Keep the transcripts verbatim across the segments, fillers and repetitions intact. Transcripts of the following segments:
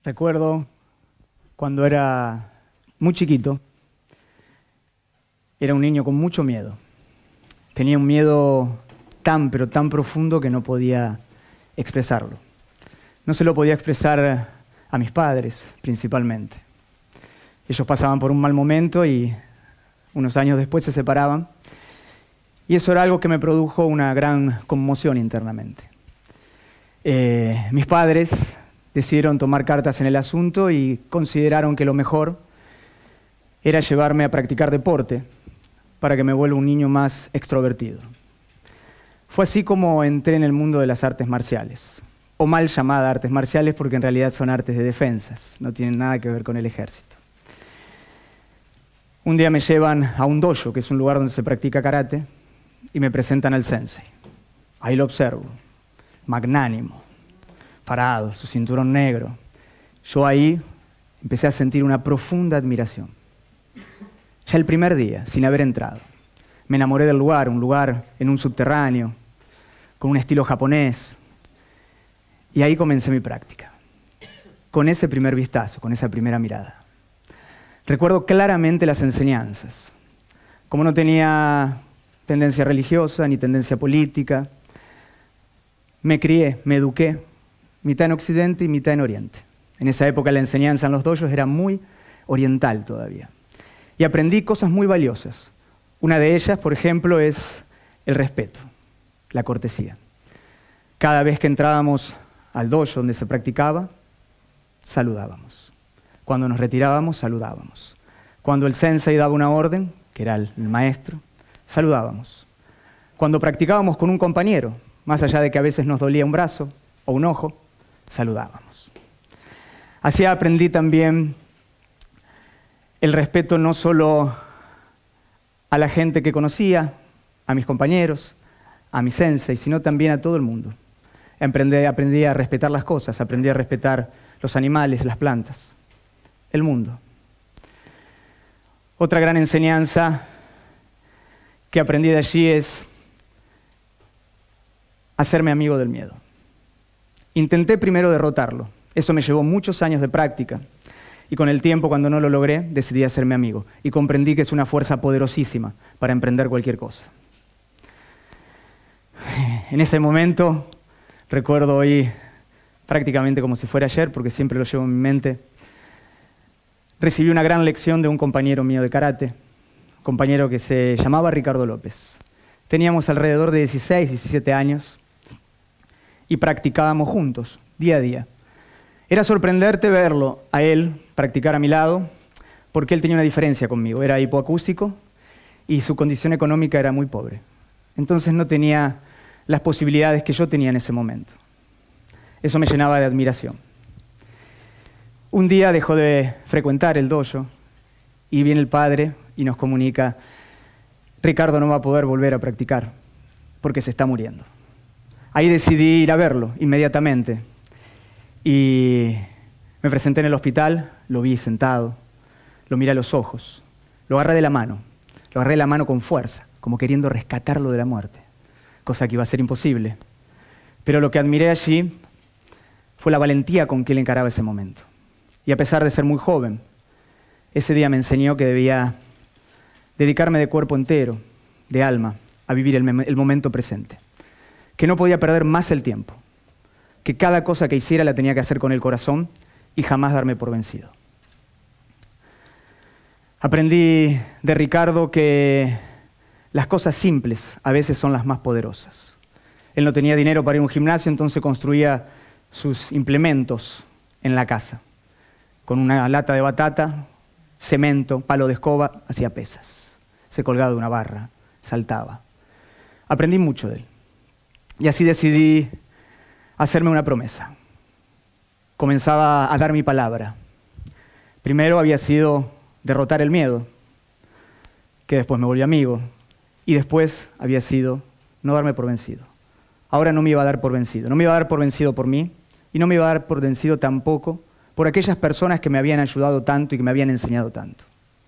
Recuerdo cuando era muy chiquito, era un niño con mucho miedo. Tenía un miedo tan, pero tan profundo que no podía expresarlo. No se lo podía expresar a mis padres, principalmente. Ellos pasaban por un mal momento y unos años después se separaban. Y eso era algo que me produjo una gran conmoción internamente. Eh, mis padres decidieron tomar cartas en el asunto y consideraron que lo mejor era llevarme a practicar deporte para que me vuelva un niño más extrovertido. Fue así como entré en el mundo de las artes marciales, o mal llamadas artes marciales porque en realidad son artes de defensas, no tienen nada que ver con el ejército. Un día me llevan a un dojo, que es un lugar donde se practica karate, y me presentan al sensei. Ahí lo observo, magnánimo, parado, su cinturón negro. Yo ahí empecé a sentir una profunda admiración. Ya el primer día, sin haber entrado, me enamoré del lugar, un lugar en un subterráneo, con un estilo japonés, y ahí comencé mi práctica, con ese primer vistazo, con esa primera mirada. Recuerdo claramente las enseñanzas. Como no tenía tendencia religiosa ni tendencia política, me crié, me eduqué, mitad en Occidente y mitad en Oriente. En esa época la enseñanza en los dojos era muy oriental todavía. Y aprendí cosas muy valiosas. Una de ellas, por ejemplo, es el respeto, la cortesía. Cada vez que entrábamos al dojo donde se practicaba, saludábamos. Cuando nos retirábamos, saludábamos. Cuando el sensei daba una orden, que era el maestro, saludábamos. Cuando practicábamos con un compañero, más allá de que a veces nos dolía un brazo o un ojo, saludábamos. Así aprendí también el respeto no solo a la gente que conocía, a mis compañeros, a mi sensei, sino también a todo el mundo. Aprendí, aprendí a respetar las cosas, aprendí a respetar los animales, las plantas, el mundo. Otra gran enseñanza que aprendí de allí es hacerme amigo del miedo. Intenté primero derrotarlo. Eso me llevó muchos años de práctica. Y con el tiempo, cuando no lo logré, decidí hacerme amigo. Y comprendí que es una fuerza poderosísima para emprender cualquier cosa. En ese momento, recuerdo hoy prácticamente como si fuera ayer, porque siempre lo llevo en mi mente, recibí una gran lección de un compañero mío de karate, un compañero que se llamaba Ricardo López. Teníamos alrededor de dieciséis, diecisiete años y practicábamos juntos, día a día. Era sorprenderte verlo a él practicar a mi lado, porque él tenía una diferencia conmigo. Era hipoacústico y su condición económica era muy pobre. Entonces no tenía las posibilidades que yo tenía en ese momento. Eso me llenaba de admiración. Un día dejó de frecuentar el dojo y viene el padre y nos comunica: Ricardo no va a poder volver a practicar porque se está muriendo. Ahí decidí ir a verlo inmediatamente. Y me presenté en el hospital, lo vi sentado, lo miré a los ojos, lo agarré de la mano, lo agarré de la mano con fuerza, como queriendo rescatarlo de la muerte, cosa que iba a ser imposible. Pero lo que admiré allí fue la valentía con que él encaraba ese momento. Y a pesar de ser muy joven, ese día me enseñó que debía dedicarme de cuerpo entero, de alma, a vivir el, el momento presente, que no podía perder más el tiempo, que cada cosa que hiciera la tenía que hacer con el corazón y jamás darme por vencido. Aprendí de Ricardo que las cosas simples a veces son las más poderosas. Él no tenía dinero para ir a un gimnasio, entonces construía sus implementos en la casa. Con una lata de batata, cemento, palo de escoba, hacía pesas. Se colgaba de una barra, saltaba. Aprendí mucho de él. Y así decidí hacerme una promesa. Comenzaba a dar mi palabra. Primero había sido derrotar el miedo, que después me volvió amigo, y después había sido no darme por vencido. Ahora no me iba a dar por vencido. No me iba a dar por vencido por mí, y no me iba a dar por vencido tampoco por aquellas personas que me habían ayudado tanto y que me habían enseñado tanto.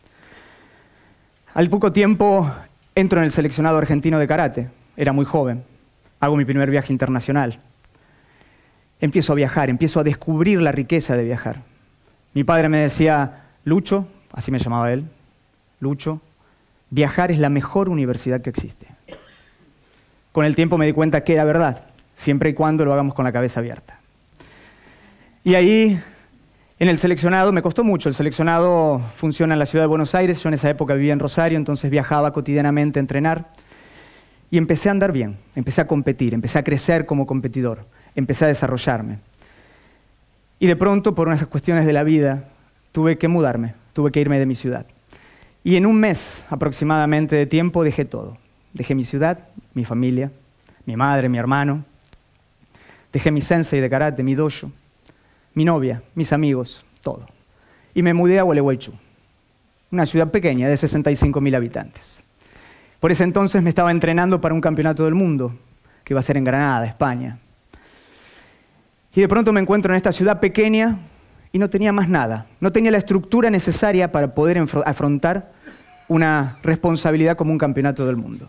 Al poco tiempo entro en el seleccionado argentino de karate. Era muy joven. Hago mi primer viaje internacional. empiezo a viajar, empiezo a descubrir la riqueza de viajar. Mi padre me decía, Lucho, así me llamaba él, Lucho, viajar es la mejor universidad que existe. Con el tiempo me di cuenta que era verdad, siempre y cuando lo hagamos con la cabeza abierta. Y ahí, en el seleccionado, me costó mucho. El seleccionado funciona en la ciudad de Buenos Aires. Yo en esa época vivía en Rosario, entonces viajaba cotidianamente a entrenar. Y empecé a andar bien, empecé a competir, empecé a crecer como competidor, empecé a desarrollarme. Y de pronto, por unas cuestiones de la vida, tuve que mudarme, tuve que irme de mi ciudad. Y en un mes aproximadamente de tiempo dejé todo. Dejé mi ciudad, mi familia, mi madre, mi hermano. Dejé mi sensei de karate, mi dojo, mi novia, mis amigos, todo. Y me mudé a Gualeguaychú, una ciudad pequeña de sesenta y cinco mil habitantes. Por ese entonces me estaba entrenando para un campeonato del mundo, que iba a ser en Granada, España. Y de pronto me encuentro en esta ciudad pequeña y no tenía más nada. No tenía la estructura necesaria para poder afrontar una responsabilidad como un campeonato del mundo.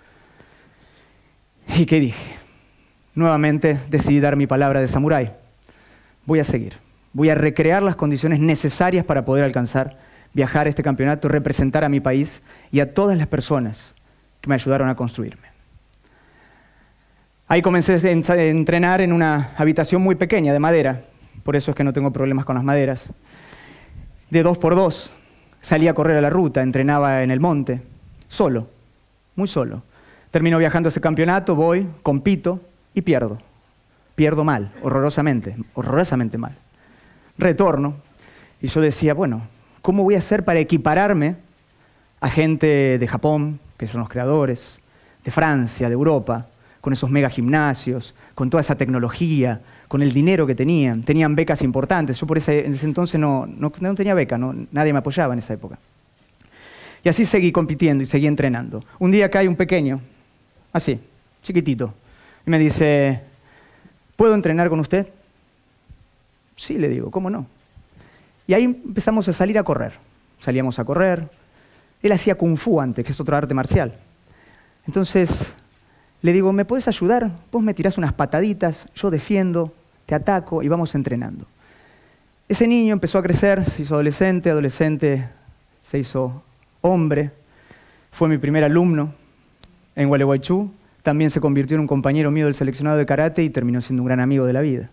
¿Y qué dije? Nuevamente decidí dar mi palabra de samurái. Voy a seguir. Voy a recrear las condiciones necesarias para poder alcanzar, viajar a este campeonato, representar a mi país y a todas las personas que me ayudaron a construirme. Ahí comencé a entrenar en una habitación muy pequeña de madera, por eso es que no tengo problemas con las maderas. De dos por dos, salía a correr a la ruta, entrenaba en el monte, solo, muy solo. Termino viajando a ese campeonato, voy, compito y pierdo. Pierdo mal, horrorosamente, horrorosamente mal. Retorno y yo decía, bueno, ¿cómo voy a hacer para equipararme a gente de Japón, que son los creadores, de Francia, de Europa, con esos mega gimnasios, con toda esa tecnología, con el dinero que tenían? Tenían becas importantes. Yo por ese, en ese entonces no, no, no tenía beca, no, nadie me apoyaba en esa época. Y así seguí compitiendo y seguí entrenando. Un día cae un pequeño, así, chiquitito, y me dice, ¿puedo entrenar con usted? Sí, le digo, ¿cómo no? Y ahí empezamos a salir a correr. Salíamos a correr. Él hacía Kung Fu antes, que es otro arte marcial. Entonces le digo, ¿me podés ayudar? Vos me tirás unas pataditas, yo defiendo, te ataco y vamos entrenando. Ese niño empezó a crecer, se hizo adolescente, adolescente se hizo hombre. Fue mi primer alumno en Gualeguaychú. También se convirtió en un compañero mío del seleccionado de karate y terminó siendo un gran amigo de la vida.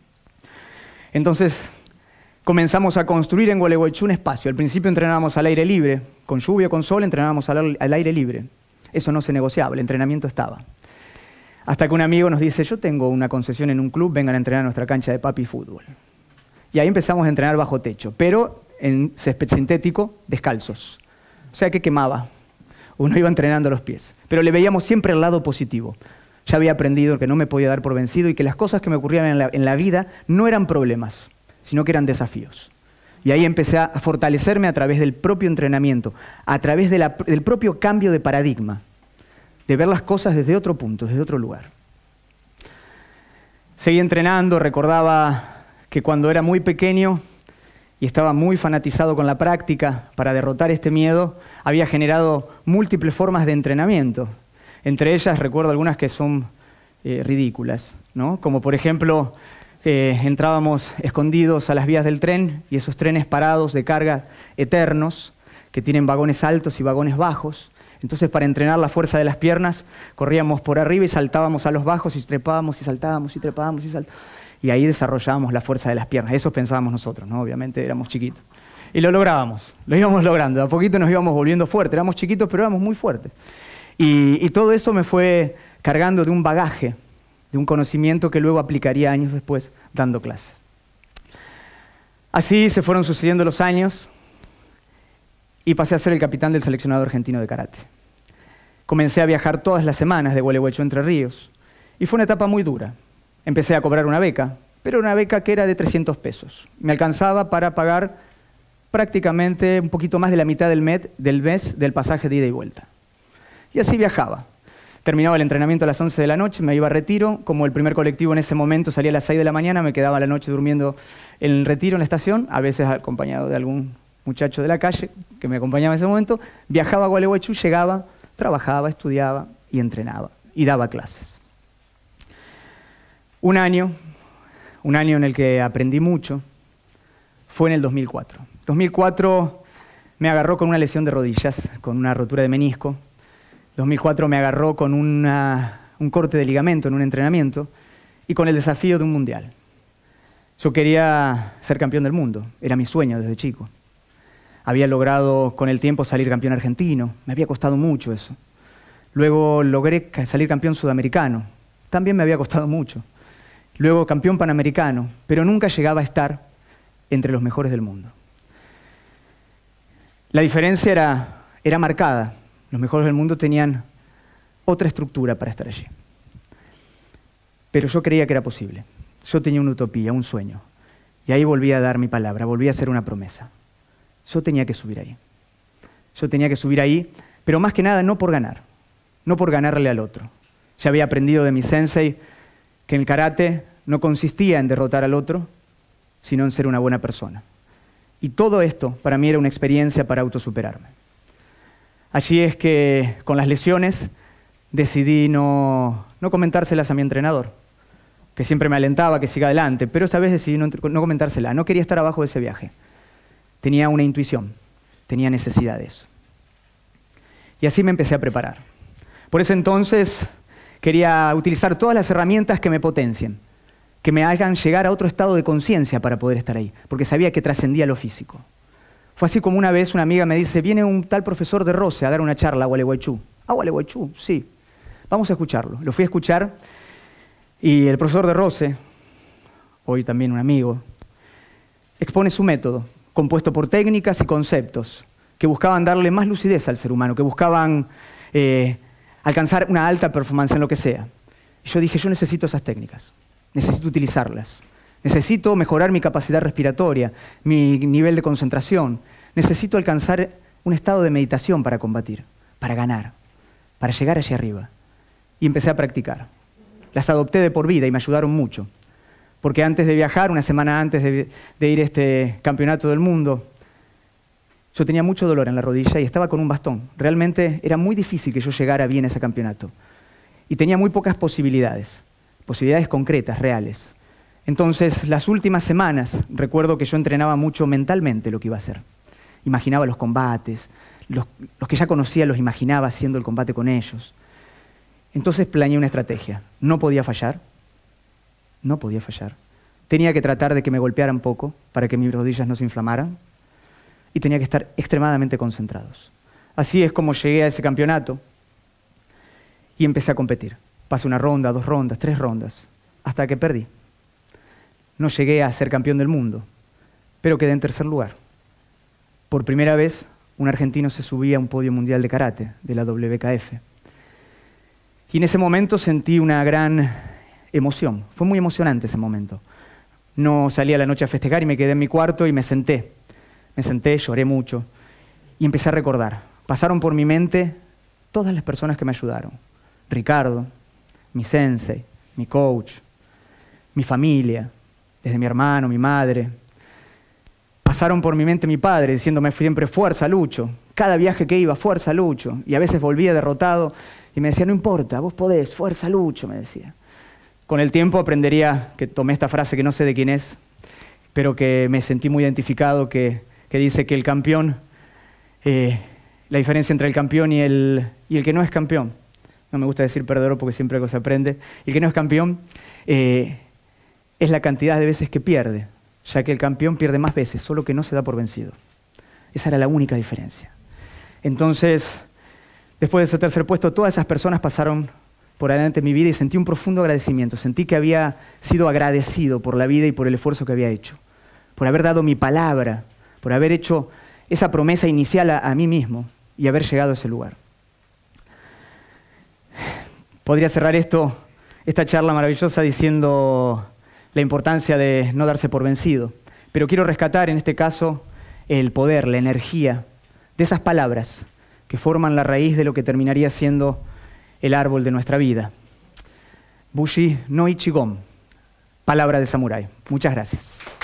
Entonces comenzamos a construir en Gualeguaychú un espacio. Al principio entrenábamos al aire libre, con lluvia o con sol entrenábamos al, al aire libre. Eso no se negociaba, el entrenamiento estaba. Hasta que un amigo nos dice, yo tengo una concesión en un club, vengan a entrenar a nuestra cancha de papi fútbol. Y ahí empezamos a entrenar bajo techo, pero en césped sintético, descalzos. O sea que quemaba. Uno iba entrenando los pies. Pero le veíamos siempre el lado positivo. Ya había aprendido que no me podía dar por vencido y que las cosas que me ocurrían en la, en la vida no eran problemas, sino que eran desafíos. Y ahí empecé a fortalecerme a través del propio entrenamiento, a través de la, del propio cambio de paradigma, de ver las cosas desde otro punto, desde otro lugar. Seguí entrenando, recordaba que cuando era muy pequeño y estaba muy fanatizado con la práctica para derrotar este miedo, había generado múltiples formas de entrenamiento. Entre ellas recuerdo algunas que son eh, ridículas, ¿no? Como por ejemplo, eh, entrábamos escondidos a las vías del tren y esos trenes parados de carga eternos, que tienen vagones altos y vagones bajos. Entonces, para entrenar la fuerza de las piernas, corríamos por arriba y saltábamos a los bajos y trepábamos y saltábamos y trepábamos y saltábamos. Y ahí desarrollábamos la fuerza de las piernas. Eso pensábamos nosotros, ¿no? Obviamente éramos chiquitos. Y lo lográbamos, lo íbamos logrando. De a poquito nos íbamos volviendo fuertes. Éramos chiquitos, pero éramos muy fuertes. Y, y todo eso me fue cargando de un bagaje, de un conocimiento que luego aplicaría años después dando clases. Así se fueron sucediendo los años y pasé a ser el capitán del seleccionado argentino de karate. Comencé a viajar todas las semanas de Gualeguaychú a Entre Ríos y fue una etapa muy dura. Empecé a cobrar una beca, pero una beca que era de trescientos pesos. Me alcanzaba para pagar prácticamente un poquito más de la mitad del mes del, mes del pasaje de ida y vuelta. Y así viajaba. Terminaba el entrenamiento a las once de la noche, me iba a retiro. Como el primer colectivo en ese momento salía a las seis de la mañana, me quedaba la noche durmiendo en el retiro en la estación, a veces acompañado de algún muchacho de la calle que me acompañaba en ese momento. Viajaba a Gualeguaychú, llegaba, trabajaba, estudiaba y entrenaba y daba clases. Un año, un año en el que aprendí mucho, fue en el dos mil cuatro. dos mil cuatro me agarró con una lesión de rodillas, con una rotura de menisco. dos mil cuatro me agarró con una, un corte de ligamento en un entrenamiento y con el desafío de un mundial. Yo quería ser campeón del mundo, era mi sueño desde chico. Había logrado con el tiempo salir campeón argentino, me había costado mucho eso. Luego logré salir campeón sudamericano, también me había costado mucho. Luego campeón panamericano, pero nunca llegaba a estar entre los mejores del mundo. La diferencia era, era marcada. Los mejores del mundo tenían otra estructura para estar allí. Pero yo creía que era posible. Yo tenía una utopía, un sueño. Y ahí volví a dar mi palabra, volví a hacer una promesa. Yo tenía que subir ahí. Yo tenía que subir ahí, pero más que nada no por ganar, no por ganarle al otro. Ya había aprendido de mi sensei que el karate no consistía en derrotar al otro, sino en ser una buena persona. Y todo esto para mí era una experiencia para autosuperarme. Allí es que con las lesiones decidí no, no comentárselas a mi entrenador, que siempre me alentaba que siga adelante, pero esa vez decidí no, no comentársela. No quería estar abajo de ese viaje. Tenía una intuición, tenía necesidad de eso. Y así me empecé a preparar. Por ese entonces quería utilizar todas las herramientas que me potencien, que me hagan llegar a otro estado de conciencia para poder estar ahí, porque sabía que trascendía lo físico. Fue así como una vez una amiga me dice, viene un tal profesor de Roce a dar una charla a Gualeguaychú. ¿A Gualeguaychú? Sí. Vamos a escucharlo. Lo fui a escuchar y el profesor de Roce, hoy también un amigo, expone su método, compuesto por técnicas y conceptos que buscaban darle más lucidez al ser humano, que buscaban eh, alcanzar una alta performance en lo que sea. Y yo dije, yo necesito esas técnicas, necesito utilizarlas, necesito mejorar mi capacidad respiratoria, mi nivel de concentración, necesito alcanzar un estado de meditación para combatir, para ganar, para llegar allí arriba. Y empecé a practicar. Las adopté de por vida y me ayudaron mucho. Porque antes de viajar, una semana antes de, de ir a este campeonato del mundo, yo tenía mucho dolor en la rodilla y estaba con un bastón. Realmente era muy difícil que yo llegara bien a ese campeonato. Y tenía muy pocas posibilidades, posibilidades concretas, reales. Entonces, las últimas semanas, recuerdo que yo entrenaba mucho mentalmente lo que iba a hacer. Imaginaba los combates, los, los que ya conocía los imaginaba haciendo el combate con ellos. Entonces planeé una estrategia. No podía fallar. No podía fallar. Tenía que tratar de que me golpearan poco para que mis rodillas no se inflamaran y tenía que estar extremadamente concentrados. Así es como llegué a ese campeonato y empecé a competir. Pasé una ronda, dos rondas, tres rondas, hasta que perdí. No llegué a ser campeón del mundo, pero quedé en tercer lugar. Por primera vez, un argentino se subía a un podio mundial de karate, de la W K F. Y en ese momento sentí una gran emoción. Fue muy emocionante ese momento. No salí a la noche a festejar y me quedé en mi cuarto y me senté. Me senté, lloré mucho y empecé a recordar. Pasaron por mi mente todas las personas que me ayudaron. Ricardo, mi sensei, mi coach, mi familia, desde mi hermano, mi madre. Pasaron por mi mente mi padre diciéndome siempre, fuerza, Lucho. Cada viaje que iba, fuerza, Lucho. Y a veces volvía derrotado y me decía, no importa, vos podés, fuerza, Lucho, me decía. Con el tiempo aprendería, que tomé esta frase que no sé de quién es, pero que me sentí muy identificado, que, que dice que el campeón, eh, la diferencia entre el campeón y el, y el que no es campeón, no me gusta decir perdedor porque siempre algo se aprende, el que no es campeón eh, es la cantidad de veces que pierde, ya que el campeón pierde más veces, solo que no se da por vencido. Esa era la única diferencia. Entonces, después de ese tercer puesto, todas esas personas pasaron por adelante mi vida y sentí un profundo agradecimiento. Sentí que había sido agradecido por la vida y por el esfuerzo que había hecho, por haber dado mi palabra, por haber hecho esa promesa inicial a, a mí mismo y haber llegado a ese lugar. Podría cerrar esto, esta charla maravillosa diciendo la importancia de no darse por vencido, pero quiero rescatar en este caso el poder, la energía de esas palabras que forman la raíz de lo que terminaría siendo el árbol de nuestra vida. Bushi no Ichigon, palabra de samurái. Muchas gracias.